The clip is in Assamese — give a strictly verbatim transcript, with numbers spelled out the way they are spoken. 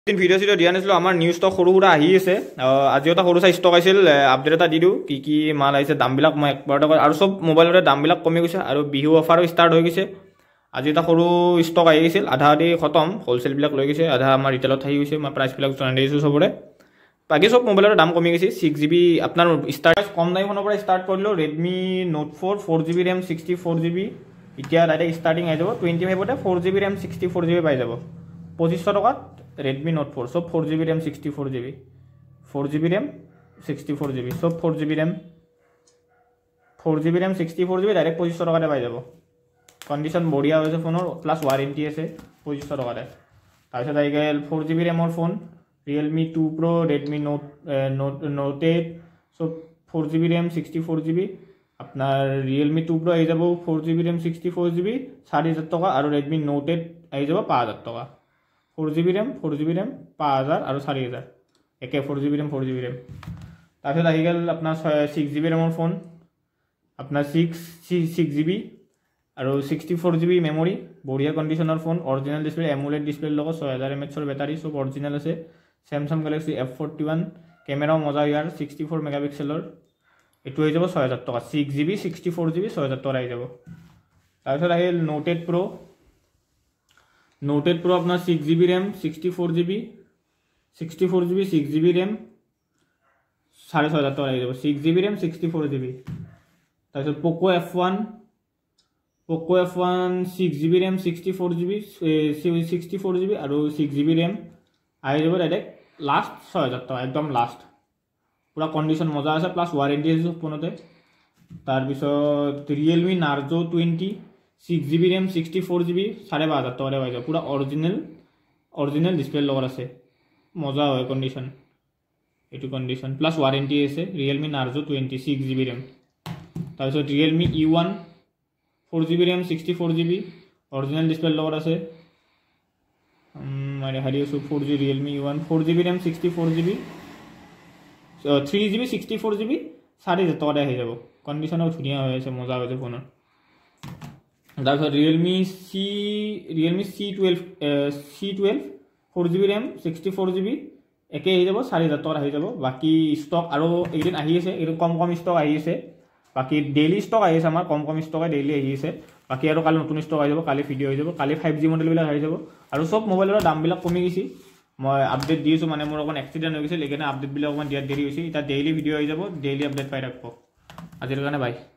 দিন ভিডিও চিডিও দিয়া নাছিলো আমাৰ নিউজ ষ্টক সৰু সুৰা আহি আছে আজি এটা সৰু চাই ষ্টক আছিল আপডেট এটা দি দিওঁ কি কি মাল আহিছে দামবিলাক মই একবাৰতে আৰু সব মোবাইলৰে দামবিলাক কমি গৈছে আৰু বিহু অফাৰো ষ্টাৰ্ট হৈ গৈছে আজি এটা সৰু ষ্টক আহি গৈছিল আধা আধি খতম হোলসেলবিলাক লৈ গৈছে আধা আমাৰ ৰিটেলত আহি গৈছে মই প্ৰাইচবিলাক জনাই দিছোঁ সবৰে বাকি সব মোবাইলৰ দাম কমি গৈছে ছিক্স জিবি আপোনাৰ ষ্টাৰ্ট কম দামীখনৰ পৰা ষ্টাৰ্ট কৰিলোঁ Redmi note four four GB RAM sixty four GB এতিয়া ডাইৰেক্ট ষ্টাৰ্টিং আহি যাব টুৱেণ্টি ফাইভতে four GB RAM sixty four GB পাই যাব পঁচিছশ টকাত Redmi Note four सब four GB RAM sixty four GB four GB RAM sixty four GB सब four GB RAM four GB RAM sixty four GB direct पच्चीस टका पाई যাব कंडिशन बढ़िया हो फोनर प्लस वारेंटी আছে पच्चीस टका तरह आई गल फोर जीबी रैमर phone Realme two Pro Redmi Note Note Note eight सब four GB RAM sixty four GB अपना Realme टू Pro आई যাব four GB RAM sixty four GB साढ़े हजार टका और Redmi Note एट आई যাব पाँच हजार टका four GB RAM four GB RAM पाँच हजार और चारि हजार एक four GB RAM four GB RAM तरह आई गल अपना सिक्स जीबी रैमर फोन अपना सिक्स सिक्स जीबी और सिक्सटी फोर जीबी मेमोरी बढ़िया कंडिशनर फोन अरिजिनल डिस्प्ले एमुलेट डिस्प्ले लगे छः हजार एम एचर बेटारी सब अरिजिनल আছে Samsung Galaxy F forty one कैमेराओ मजा यार सिक्सटी फोर मेगापिक्सेलर ये हो যাব छः हजार टका six GB sixty four GB छः हजार टका आई যাব तरह আহিল Note eight Pro Note eight Pro अपना six GB RAM sixty four GB sixty four GB six GB RAM साढ़े छः हजार टका যাব six GB RAM sixty four GB तरह Poco F one Poco F one six GB RAM sixty four GB sixty four GB और सिक्स जीबी रैम आई যাব डायरेक्ट लास्ट छः हजार टका एकदम लास्ट पूरा कंडिशन मजा আছে प्लस वारेंटी আছে फोनते तरह Realme Narzo twenty six GB RAM sixty four GB साढ़े पाँच हजार टका पाई पूरा अरिजिनल अरिजिनल डिस्प्ले लगे আছে मजा है कंडिशन ये कंडिशन प्लस वारेंटी আছে Realme Narzo twenty six GB RAM तरह Realme E one four GB RAM sixty four GB original display लगे আছে मैं हारि आसो four G Realme E one four GB RAM sixty four GB three GB sixty four GB साढ़े हजार टका आई যাব कंडिशनो धुनिया हो मजा हो फोनर तरह Realme C Realme C twelve C twelve four GB RAM sixty four GB एक যাব चारि हजार टका যাব बाकी स्टक और एदिन आसे कम कम स्टक आसे बाकी डेली स्टक आसे आम कम कम स्टक डेली आसे बाकी और कल नतुन स्टक आज कल भिडिओ हो कल फाइव जी मडेल যাব और सब मोबाइल दाम कमी गई मैं आपडेट दी माने मोर अक एक्सीडेंट हो गई अपडेट अक दियार देरी इतना डेली भिडिओ हो डेली आपडेट पाई रखो आज बाय।